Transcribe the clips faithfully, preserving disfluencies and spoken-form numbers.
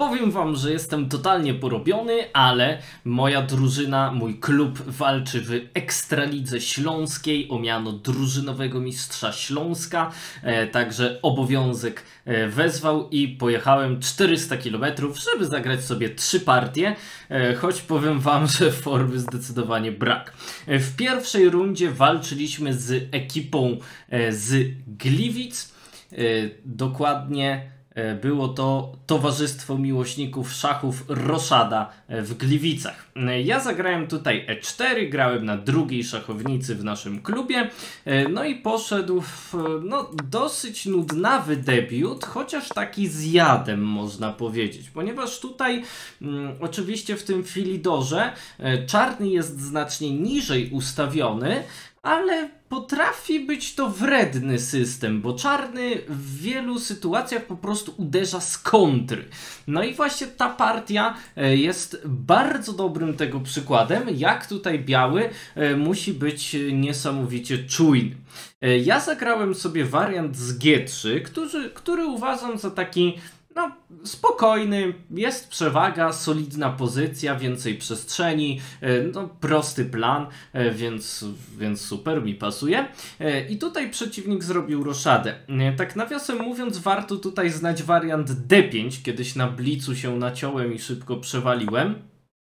Powiem wam, że jestem totalnie porobiony, ale moja drużyna, mój klub walczy w Ekstralidze Śląskiej o miano drużynowego mistrza Śląska, e, także obowiązek e, wezwał i pojechałem czterysta kilometrów, żeby zagrać sobie trzy partie, e, choć powiem wam, że formy zdecydowanie brak. E, w pierwszej rundzie walczyliśmy z ekipą e, z Gliwic, e, dokładnie było to Towarzystwo Miłośników Szachów Roszada w Gliwicach. Ja zagrałem tutaj e cztery, grałem na drugiej szachownicy w naszym klubie, no i poszedł w no, dosyć nudnawy debiut, chociaż taki z jadem można powiedzieć, ponieważ tutaj mm, oczywiście w tym Philidorze czarny jest znacznie niżej ustawiony, ale potrafi być to wredny system, bo czarny w wielu sytuacjach po prostu uderza z kontry. No i właśnie ta partia jest bardzo dobrym tego przykładem, jak tutaj biały musi być niesamowicie czujny. Ja zagrałem sobie wariant z G trzy, który, który uważam za taki no, spokojny, jest przewaga, solidna pozycja, więcej przestrzeni, no, prosty plan, więc, więc super, mi pasuje. I tutaj przeciwnik zrobił roszadę. Tak nawiasem mówiąc, warto tutaj znać wariant D pięć, kiedyś na blicu się naciąłem i szybko przewaliłem.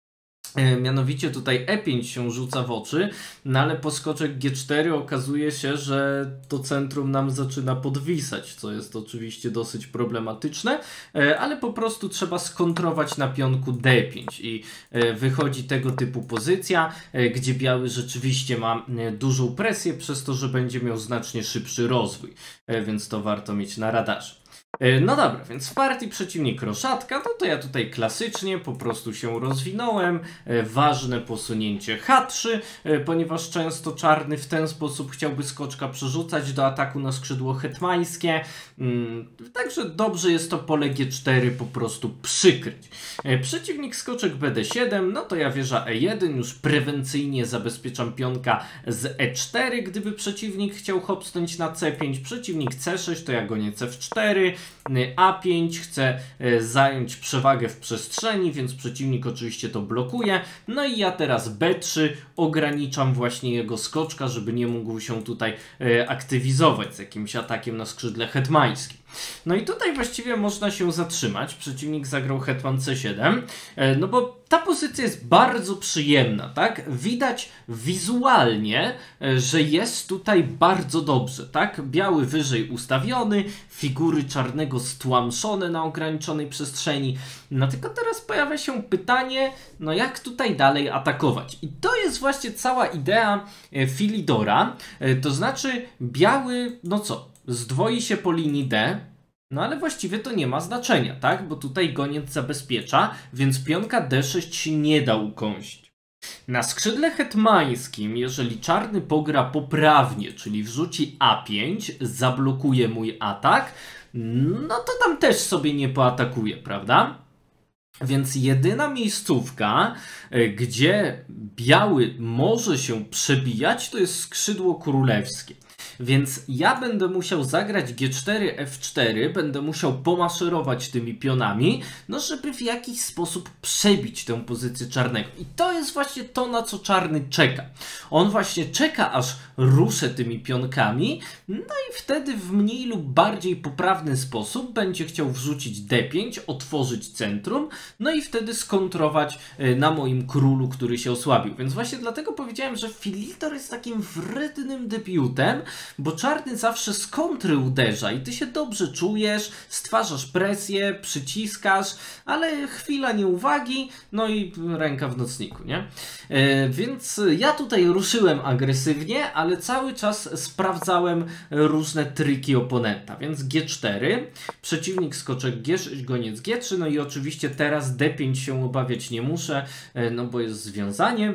Mianowicie tutaj E pięć się rzuca w oczy, no ale po skoczek G cztery okazuje się, że to centrum nam zaczyna podwisać, co jest oczywiście dosyć problematyczne, ale po prostu trzeba skontrować na pionku D pięć i wychodzi tego typu pozycja, gdzie biały rzeczywiście ma dużą presję przez to, że będzie miał znacznie szybszy rozwój, więc to warto mieć na radarze. No dobra, więc w partii przeciwnik roszatka, no to ja tutaj klasycznie po prostu się rozwinąłem, ważne posunięcie H trzy, ponieważ często czarny w ten sposób chciałby skoczka przerzucać do ataku na skrzydło hetmańskie, także dobrze jest to pole G cztery po prostu przykryć. Przeciwnik skoczek B D siedem, no to ja wieża E jeden, już prewencyjnie zabezpieczam pionka z E cztery, gdyby przeciwnik chciał hopsnąć na C pięć, przeciwnik C sześć, to ja gonię C cztery, A pięć, chce zająć przewagę w przestrzeni, więc przeciwnik oczywiście to blokuje. No i ja teraz B trzy ograniczam właśnie jego skoczka, żeby nie mógł się tutaj aktywizować z jakimś atakiem na skrzydle hetmańskim. No i tutaj właściwie można się zatrzymać. Przeciwnik zagrał hetman C siedem, no bo ta pozycja jest bardzo przyjemna, tak? Widać wizualnie, że jest tutaj bardzo dobrze, tak? Biały wyżej ustawiony, figury czarnego stłamszone na ograniczonej przestrzeni. No tylko teraz pojawia się pytanie, no jak tutaj dalej atakować? I to jest właśnie cała idea Philidora, to znaczy biały, no co? Zdwoi się po linii D, no ale właściwie to nie ma znaczenia, tak? Bo tutaj goniec zabezpiecza, więc pionka D sześć się nie da ukąsić. Na skrzydle hetmańskim, jeżeli czarny pogra poprawnie, czyli wrzuci A pięć, zablokuje mój atak, no to tam też sobie nie poatakuje, prawda? Więc jedyna miejscówka, gdzie biały może się przebijać, to jest skrzydło królewskie. Więc ja będę musiał zagrać G cztery, F cztery, będę musiał pomaszerować tymi pionami, no żeby w jakiś sposób przebić tę pozycję czarnego. I to jest właśnie to, na co czarny czeka. On właśnie czeka, aż ruszę tymi pionkami, no i wtedy w mniej lub bardziej poprawny sposób będzie chciał wrzucić D pięć, otworzyć centrum, no i wtedy skontrować na moim królu, który się osłabił. Więc właśnie dlatego powiedziałem, że Philidor jest takim wrednym debiutem, bo czarny zawsze z kontry uderza i ty się dobrze czujesz, stwarzasz presję, przyciskasz, ale chwila nieuwagi, no i ręka w nocniku, nie? E, więc ja tutaj ruszyłem agresywnie, ale cały czas sprawdzałem różne triki oponenta, więc G cztery, przeciwnik skoczek G sześć, goniec G trzy, no i oczywiście teraz D pięć się obawiać nie muszę, e, no bo jest związanie.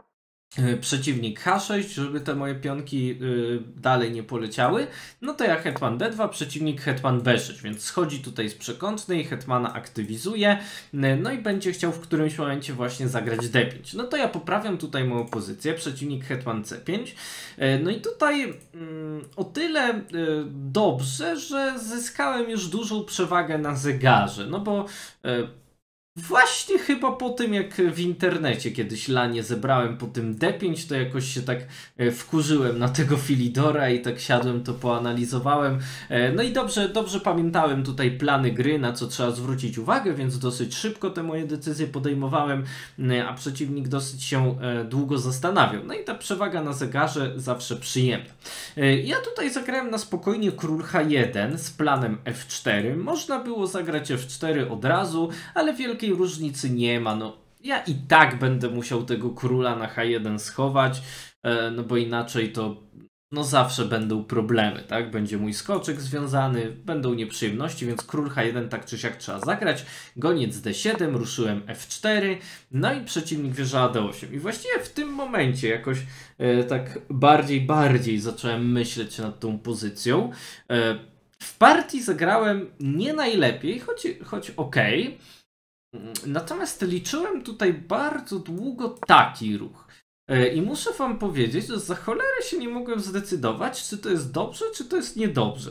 Przeciwnik H sześć, żeby te moje pionki yy, dalej nie poleciały, no to ja hetman D dwa, przeciwnik hetman B sześć, więc schodzi tutaj z przekątnej, hetmana aktywizuje, yy, no i będzie chciał w którymś momencie właśnie zagrać D pięć. No to ja poprawiam tutaj moją pozycję, przeciwnik hetman C pięć, yy, no i tutaj yy, o tyle yy, dobrze, że zyskałem już dużą przewagę na zegarze, no bo yy, Właśnie chyba po tym, jak w internecie kiedyś lanie zebrałem po tym D pięć, to jakoś się tak e, wkurzyłem na tego Philidora i tak siadłem, to poanalizowałem. E, No i dobrze, dobrze pamiętałem tutaj plany gry, na co trzeba zwrócić uwagę, więc dosyć szybko te moje decyzje podejmowałem, e, a przeciwnik dosyć się e, długo zastanawiał. No i ta przewaga na zegarze zawsze przyjemna. E, Ja tutaj zagrałem na spokojnie król H jeden z planem F cztery. Można było zagrać F cztery od razu, ale wielkiej różnicy nie ma. No, ja i tak będę musiał tego króla na H jeden schować, e, no bo inaczej to no zawsze będą problemy, tak? Będzie mój skoczek związany, będą nieprzyjemności, więc król H jeden tak czy siak trzeba zagrać. Goniec D siedem, ruszyłem F cztery, no i przeciwnik wieża A D osiem. I właściwie w tym momencie jakoś e, tak bardziej, bardziej zacząłem myśleć nad tą pozycją. E, w partii zagrałem nie najlepiej, choć, choć okej. Okay. Natomiast liczyłem tutaj bardzo długo taki ruch. I muszę wam powiedzieć, że za cholerę się nie mogłem zdecydować, czy to jest dobrze, czy to jest niedobrze.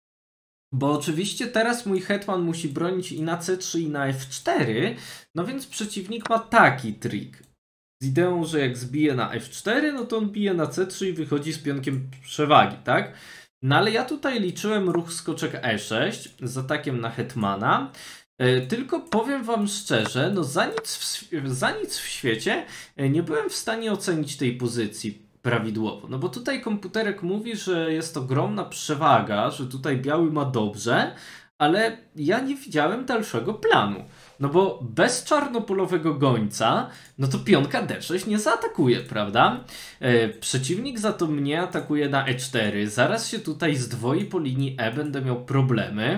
Bo oczywiście teraz mój hetman musi bronić i na C trzy, i na F cztery, no więc przeciwnik ma taki trik. Z ideą, że jak zbije na F cztery, no to on bije na C trzy i wychodzi z pionkiem przewagi, tak? No ale ja tutaj liczyłem ruch skoczek E sześć z atakiem na hetmana. Tylko powiem wam szczerze, no za nic, w, za nic w świecie nie byłem w stanie ocenić tej pozycji prawidłowo. No bo tutaj komputerek mówi, że jest ogromna przewaga, że tutaj biały ma dobrze, ale ja nie widziałem dalszego planu. No bo bez czarnopolowego gońca, no to pionka D sześć nie zaatakuje, prawda? E, przeciwnik za to mnie atakuje na E cztery, zaraz się tutaj zdwoi po linii E, będę miał problemy.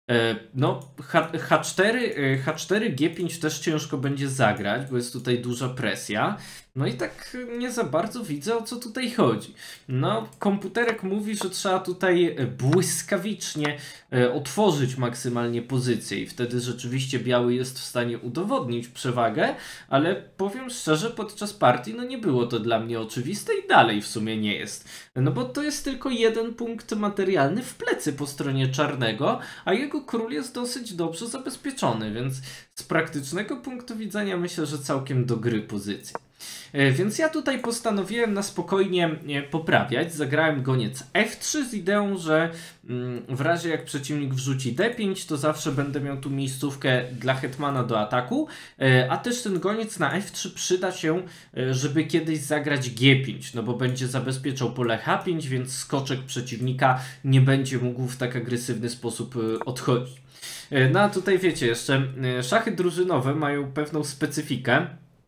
No, H cztery, H cztery, G pięć też ciężko będzie zagrać, bo jest tutaj duża presja. No i tak nie za bardzo widzę, o co tutaj chodzi. No, komputerek mówi, że trzeba tutaj błyskawicznie otworzyć maksymalnie pozycję i wtedy rzeczywiście biały jest w stanie udowodnić przewagę, ale powiem szczerze, podczas partii no nie było to dla mnie oczywiste i dalej w sumie nie jest. No bo to jest tylko jeden punkt materialny w plecy po stronie czarnego, a jego król jest dosyć dobrze zabezpieczony, więc z praktycznego punktu widzenia myślę, że całkiem do gry pozycja. Więc ja tutaj postanowiłem na spokojnie poprawiać. Zagrałem goniec F trzy z ideą, że w razie jak przeciwnik wrzuci D pięć, to zawsze będę miał tu miejscówkę dla hetmana do ataku, a też ten goniec na F trzy przyda się, żeby kiedyś zagrać G pięć, no bo będzie zabezpieczał pole H pięć, więc skoczek przeciwnika nie będzie mógł w tak agresywny sposób odchodzić. No a tutaj wiecie, jeszcze szachy drużynowe mają pewną specyfikę,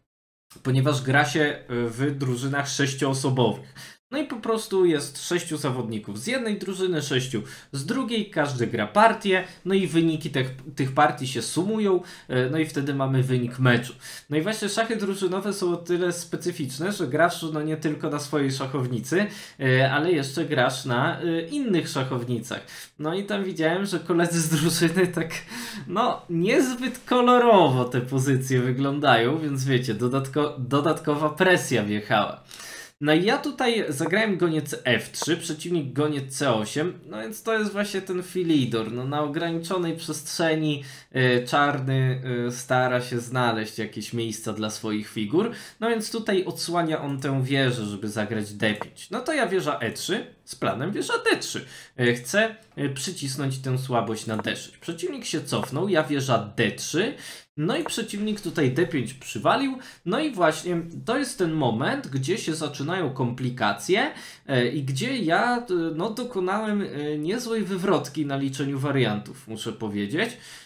ponieważ gra się w drużynach sześcioosobowych. No i po prostu jest sześciu zawodników z jednej drużyny, sześciu z drugiej, każdy gra partię, no i wyniki tych, tych partii się sumują, no i wtedy mamy wynik meczu. No i właśnie szachy drużynowe są o tyle specyficzne, że grasz no nie tylko na swojej szachownicy, ale jeszcze grasz na innych szachownicach. No i tam widziałem, że koledzy z drużyny tak no niezbyt kolorowo te pozycje wyglądają, więc wiecie, dodatko, dodatkowa presja wjechała. No i ja tutaj zagrałem goniec F trzy, przeciwnik goniec C osiem, no więc to jest właśnie ten Philidor. No na ograniczonej przestrzeni y, czarny y, stara się znaleźć jakieś miejsca dla swoich figur, no więc tutaj odsłania on tę wieżę, żeby zagrać D pięć. No to ja wieża E trzy z planem wieża D trzy. Y, chcę y, przycisnąć tę słabość na D sześć. Przeciwnik się cofnął, ja wieża D trzy. No i przeciwnik tutaj D pięć przywalił, no i właśnie to jest ten moment, gdzie się zaczynają komplikacje e, i gdzie ja e, no, dokonałem e, niezłej wywrotki na liczeniu wariantów, muszę powiedzieć.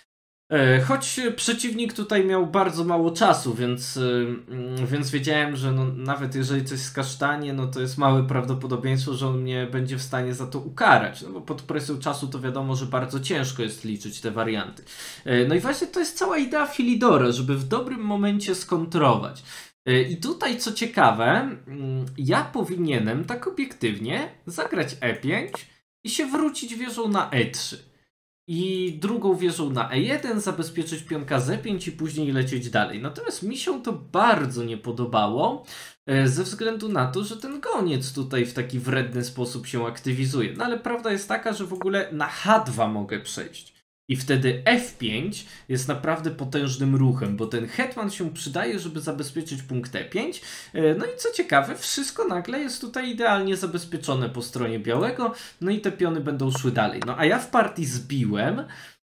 E, choć przeciwnik tutaj miał bardzo mało czasu, więc, e, więc wiedziałem, że no, nawet jeżeli coś skasztanie, no to jest małe prawdopodobieństwo, że on mnie będzie w stanie za to ukarać. No bo pod presją czasu to wiadomo, że bardzo ciężko jest liczyć te warianty. E, no i właśnie to jest cała idea Philidora, żeby w dobrym momencie skontrować. E, I tutaj co ciekawe, ja powinienem tak obiektywnie zagrać E pięć i się wrócić wieżą na E trzy. I drugą wieżą na E jeden, zabezpieczyć pionka Z pięć i później lecieć dalej. Natomiast mi się to bardzo nie podobało, ze względu na to, że ten goniec tutaj w taki wredny sposób się aktywizuje. No ale prawda jest taka, że w ogóle na H dwa mogę przejść. I wtedy F pięć jest naprawdę potężnym ruchem, bo ten hetman się przydaje, żeby zabezpieczyć punkt E pięć. No i co ciekawe, wszystko nagle jest tutaj idealnie zabezpieczone po stronie białego, no i te piony będą szły dalej. No a ja w partii zbiłem,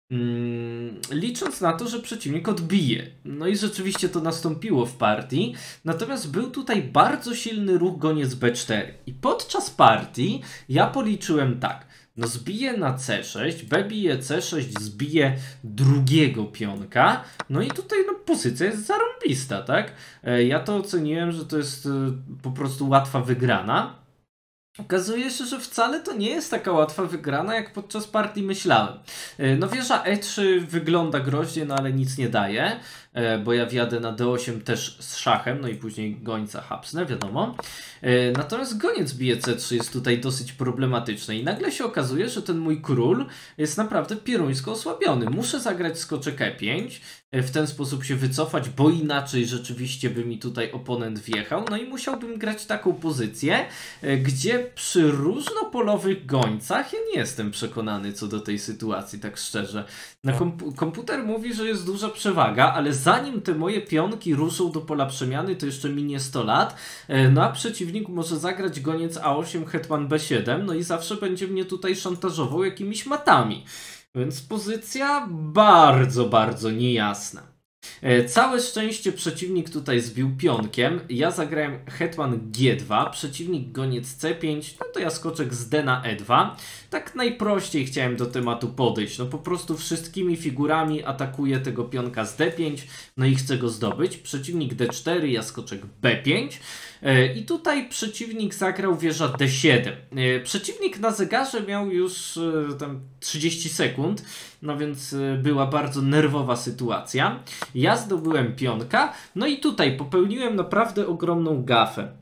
Hmm, licząc na to, że przeciwnik odbije. No i rzeczywiście to nastąpiło w partii, natomiast był tutaj bardzo silny ruch goniec B cztery. I podczas partii ja policzyłem tak, no zbije na C sześć, B bije C sześć, zbije drugiego pionka, no i tutaj no pozycja jest zarąbista, tak? Ja to oceniłem, że to jest po prostu łatwa wygrana. Okazuje się, że wcale to nie jest taka łatwa wygrana, jak podczas partii myślałem. No wieża E trzy wygląda groźnie, no ale nic nie daje, bo ja wjadę na D osiem też z szachem, no i później gońca hapsnę, wiadomo. Natomiast goniec bije C trzy jest tutaj dosyć problematyczny i nagle się okazuje, że ten mój król jest naprawdę pieruńsko osłabiony. Muszę zagrać skoczek E pięć, w ten sposób się wycofać, bo inaczej rzeczywiście by mi tutaj oponent wjechał, no i musiałbym grać taką pozycję, gdzie przy różnopolowych gońcach ja nie jestem przekonany co do tej sytuacji, tak szczerze. No, komp komputer mówi, że jest duża przewaga, ale zanim te moje pionki ruszą do pola przemiany, to jeszcze minie sto lat, no a przeciwnik może zagrać goniec A osiem, hetman B siedem, no i zawsze będzie mnie tutaj szantażował jakimiś matami. Więc pozycja bardzo, bardzo niejasna. E, całe szczęście przeciwnik tutaj zbił pionkiem. Ja zagrałem hetman G dwa, przeciwnik goniec C pięć, no to ja skoczek z D na E dwa. Tak najprościej chciałem do tematu podejść. No po prostu wszystkimi figurami atakuję tego pionka z D pięć, no i chcę go zdobyć. Przeciwnik D cztery, ja skoczek B pięć. I tutaj przeciwnik zagrał wieża D siedem. Przeciwnik na zegarze miał już tam trzydzieści sekund, no więc była bardzo nerwowa sytuacja. Ja zdobyłem pionka, no i tutaj popełniłem naprawdę ogromną gafę.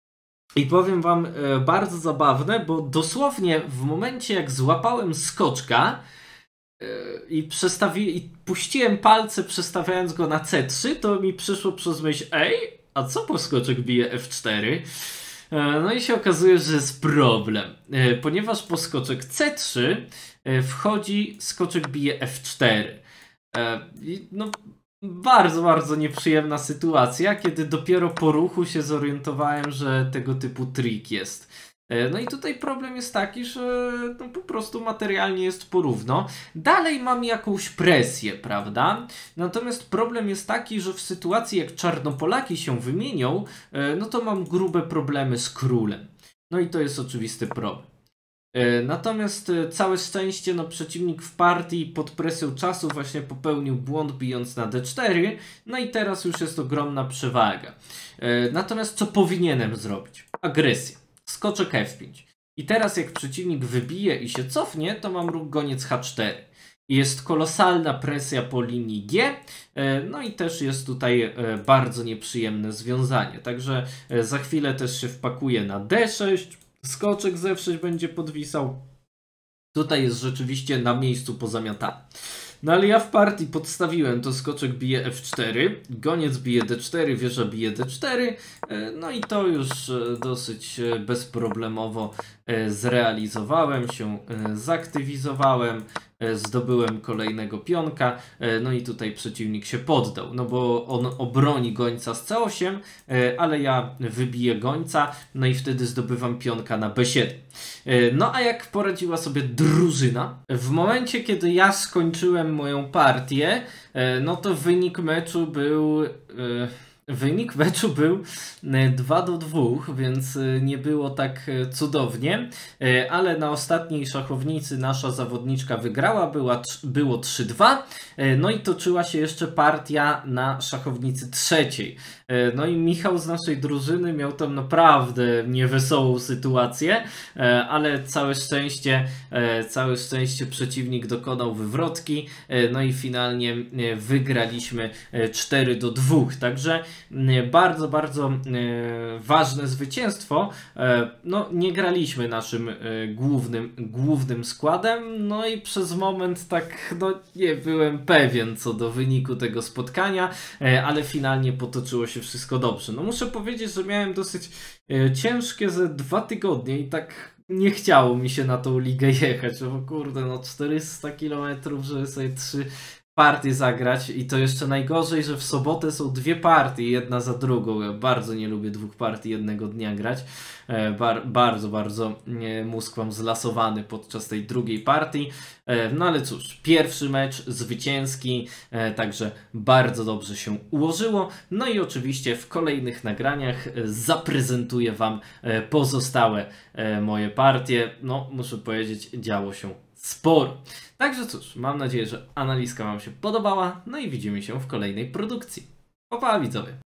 I powiem wam, bardzo zabawne, bo dosłownie w momencie jak złapałem skoczka i, przestawi i puściłem palce przestawiając go na C trzy, to mi przyszło przez myśl, ej, a co po skoczek bije F cztery? No i się okazuje, że jest problem, ponieważ po skoczek C trzy wchodzi skoczek bije F cztery. No, bardzo, bardzo nieprzyjemna sytuacja, kiedy dopiero po ruchu się zorientowałem, że tego typu trik jest. No i tutaj problem jest taki, że no po prostu materialnie jest porówno. Dalej mam jakąś presję, prawda? Natomiast problem jest taki, że w sytuacji jak Czarnopolaki się wymienią, no to mam grube problemy z królem. No i to jest oczywisty problem. Natomiast całe szczęście, no przeciwnik w partii pod presją czasu właśnie popełnił błąd bijąc na D cztery, no i teraz już jest ogromna przewaga. Natomiast co powinienem zrobić? Agresja. Skoczek F pięć. I teraz jak przeciwnik wybije i się cofnie, to mam ruch goniec H cztery. Jest kolosalna presja po linii G, no i też jest tutaj bardzo nieprzyjemne związanie. Także za chwilę też się wpakuje na D sześć, skoczek z F sześć będzie podwisał. Tutaj jest rzeczywiście na miejscu pozamiatany. No ale ja w partii podstawiłem to skoczek bije F cztery, goniec bije D cztery, wieża bije D cztery, no i to już dosyć bezproblemowo zrealizowałem się, zaktywizowałem, zdobyłem kolejnego pionka, no i tutaj przeciwnik się poddał, no bo on obroni gońca z C osiem, ale ja wybiję gońca, no i wtedy zdobywam pionka na B siedem. No a jak poradziła sobie drużyna? W momencie, kiedy ja skończyłem moją partię, no to wynik meczu był... Wynik meczu był dwa do dwóch, więc nie było tak cudownie, ale na ostatniej szachownicy nasza zawodniczka wygrała, była, było trzy dwa, no i toczyła się jeszcze partia na szachownicy trzeciej. No i Michał z naszej drużyny miał tam naprawdę niewesołą sytuację, ale całe szczęście, całe szczęście przeciwnik dokonał wywrotki, no i finalnie wygraliśmy cztery do dwóch, także bardzo, bardzo ważne zwycięstwo. No, nie graliśmy naszym głównym, głównym składem, no i przez moment tak no, nie byłem pewien co do wyniku tego spotkania, ale finalnie potoczyło się wszystko dobrze. No muszę powiedzieć, że miałem dosyć ciężkie ze dwa tygodnie i tak nie chciało mi się na tą ligę jechać, bo kurde, no czterysta kilometrów, żeby sobie trzy partie zagrać i to jeszcze najgorzej, że w sobotę są dwie partie, jedna za drugą. Ja bardzo nie lubię dwóch partii jednego dnia grać. E, bar bardzo, bardzo e, mózg mam zlasowany podczas tej drugiej partii. E, no ale cóż, pierwszy mecz zwycięski, e, także bardzo dobrze się ułożyło. No i oczywiście w kolejnych nagraniach e, zaprezentuję Wam e, pozostałe e, moje partie. No, muszę powiedzieć, działo się sporo. Także cóż, mam nadzieję, że analizka Wam się podobała, no i widzimy się w kolejnej produkcji. Pa, pa widzowie!